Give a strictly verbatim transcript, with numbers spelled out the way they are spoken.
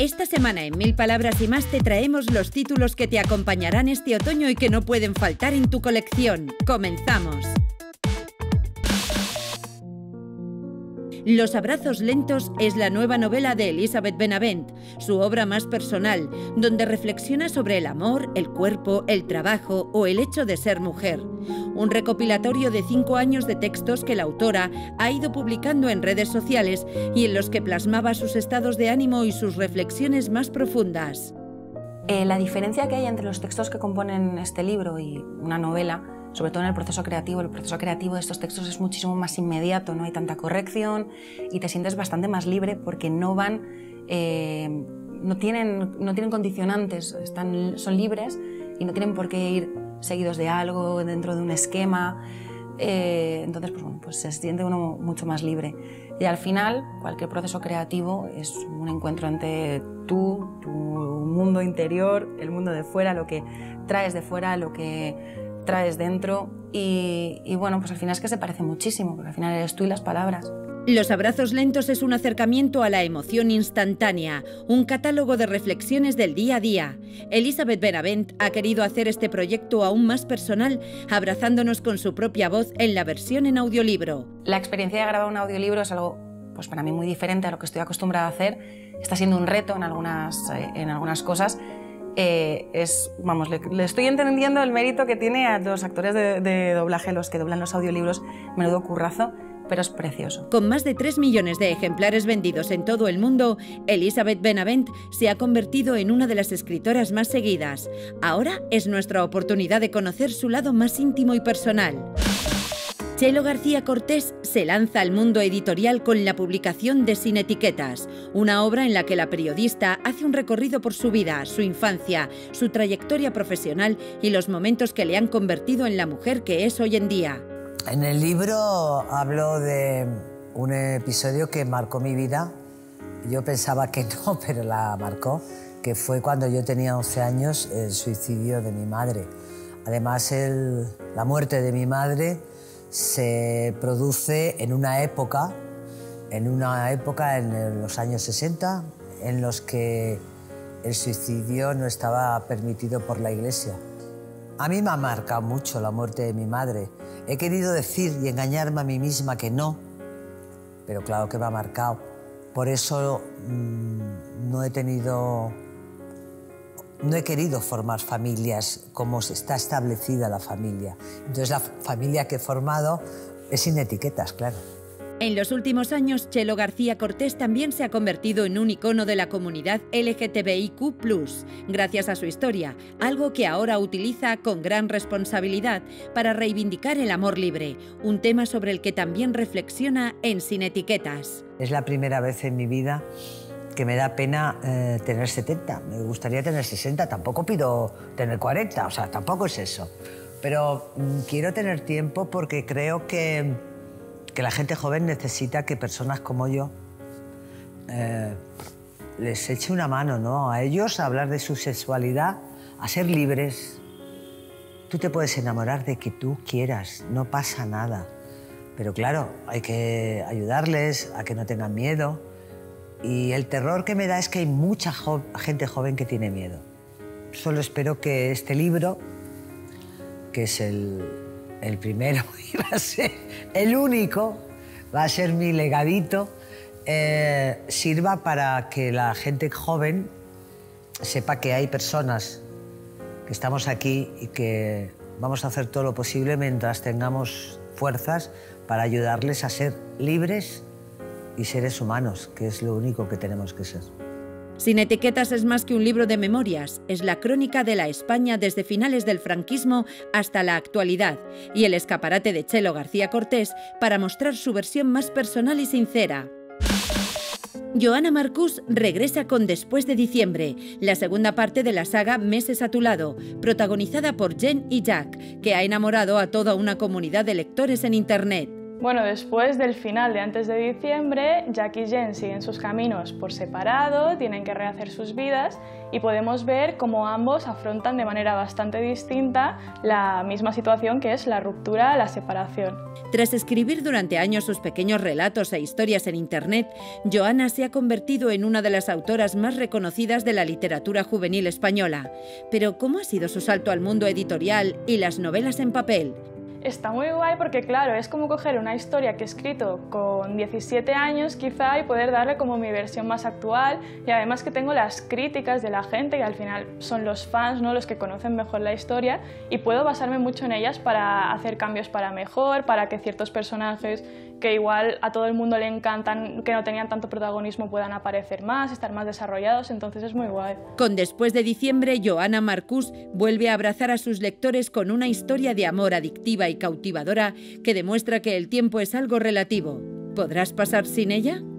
Esta semana en Mil Palabras y Más te traemos los títulos que te acompañarán este otoño y que no pueden faltar en tu colección. ¡Comenzamos! Los abrazos lentos es la nueva novela de Elizabeth Benavent, su obra más personal, donde reflexiona sobre el amor, el cuerpo, el trabajo o el hecho de ser mujer. Un recopilatorio de cinco años de textos que la autora ha ido publicando en redes sociales y en los que plasmaba sus estados de ánimo y sus reflexiones más profundas. Eh, la diferencia que hay entre los textos que componen este libro y una novela, sobre todo en el proceso creativo, el proceso creativo de estos textos es muchísimo más inmediato, no hay tanta corrección y te sientes bastante más libre porque no van, eh, no tienen, no tienen condicionantes, están, son libres y no tienen por qué ir seguidos de algo, dentro de un esquema, eh, entonces pues, bueno, pues se siente uno mucho más libre. Y al final, cualquier proceso creativo es un encuentro entre tú, tu mundo interior, el mundo de fuera, lo que traes de fuera, lo que traes dentro y, y bueno, pues al final es que se parece muchísimo, porque al final eres tú y las palabras. Los abrazos lentos es un acercamiento a la emoción instantánea, un catálogo de reflexiones del día a día. Elizabeth Benavent ha querido hacer este proyecto aún más personal, abrazándonos con su propia voz en la versión en audiolibro. La experiencia de grabar un audiolibro es algo, pues para mí, muy diferente a lo que estoy acostumbrada a hacer. Está siendo un reto en algunas, en algunas cosas. Eh, es, vamos, le, le estoy entendiendo el mérito que tiene a los actores de, de doblaje, los que doblan los audiolibros, menudo currazo, pero es precioso. Con más de tres millones de ejemplares vendidos en todo el mundo, Elizabeth Benavent se ha convertido en una de las escritoras más seguidas. Ahora es nuestra oportunidad de conocer su lado más íntimo y personal. Chelo García Cortés se lanza al mundo editorial con la publicación de Sin Etiquetas, una obra en la que la periodista hace un recorrido por su vida, su infancia, su trayectoria profesional y los momentos que le han convertido en la mujer que es hoy en día. En el libro hablo de un episodio que marcó mi vida. Yo pensaba que no, pero la marcó, que fue cuando yo tenía once años, el suicidio de mi madre. Además, el, la muerte de mi madre se produce en una época, en una época en los años sesenta, en los que el suicidio no estaba permitido por la Iglesia. A mí me ha marcado mucho la muerte de mi madre. He querido decir y engañarme a mí misma que no, pero claro que me ha marcado. Por eso mmm, no he tenido, no he querido formar familias como está establecida la familia. Entonces la familia que he formado es sin etiquetas, claro. En los últimos años, Chelo García Cortés también se ha convertido en un icono de la comunidad L G T B I Q plus, gracias a su historia, algo que ahora utiliza con gran responsabilidad para reivindicar el amor libre, un tema sobre el que también reflexiona en Sin Etiquetas. Es la primera vez en mi vida que me da pena eh, tener setenta, me gustaría tener sesenta, tampoco pido tener cuarenta, o sea, tampoco es eso. Pero mm, quiero tener tiempo porque creo que que la gente joven necesita que personas como yo eh, les eche una mano, ¿no? A ellos a hablar de su sexualidad, a ser libres. Tú te puedes enamorar de que tú quieras, no pasa nada. Pero claro, hay que ayudarles a que no tengan miedo. Y el terror que me da es que hay mucha jo- gente joven que tiene miedo. Solo espero que este libro, que es el... el primero y va a ser el único, va a ser mi legadito, eh, sirva para que la gente joven sepa que hay personas que estamos aquí y que vamos a hacer todo lo posible mientras tengamos fuerzas para ayudarles a ser libres y seres humanos, que es lo único que tenemos que ser. Sin Etiquetas es más que un libro de memorias, es la crónica de la España desde finales del franquismo hasta la actualidad y el escaparate de Chelo García Cortés para mostrar su versión más personal y sincera. Joana Marcús regresa con Después de diciembre, la segunda parte de la saga Meses a tu lado, protagonizada por Jen y Jack, que ha enamorado a toda una comunidad de lectores en Internet. Bueno, después del final de Antes de diciembre, Jack y Jen siguen sus caminos por separado, tienen que rehacer sus vidas y podemos ver cómo ambos afrontan de manera bastante distinta la misma situación, que es la ruptura, la separación. Tras escribir durante años sus pequeños relatos e historias en Internet, Joana se ha convertido en una de las autoras más reconocidas de la literatura juvenil española. Pero ¿cómo ha sido su salto al mundo editorial y las novelas en papel? Está muy guay porque, claro, es como coger una historia que he escrito con diecisiete años quizá y poder darle como mi versión más actual, y además que tengo las críticas de la gente, que al final son los fans, ¿no?, los que conocen mejor la historia, y puedo basarme mucho en ellas para hacer cambios para mejor, para que ciertos personajes que igual a todo el mundo le encantan, que no tenían tanto protagonismo, puedan aparecer más, estar más desarrollados, entonces es muy guay. Con Después de diciembre, Joana Marcús vuelve a abrazar a sus lectores con una historia de amor adictiva y cautivadora que demuestra que el tiempo es algo relativo. ¿Podrás pasar sin ella?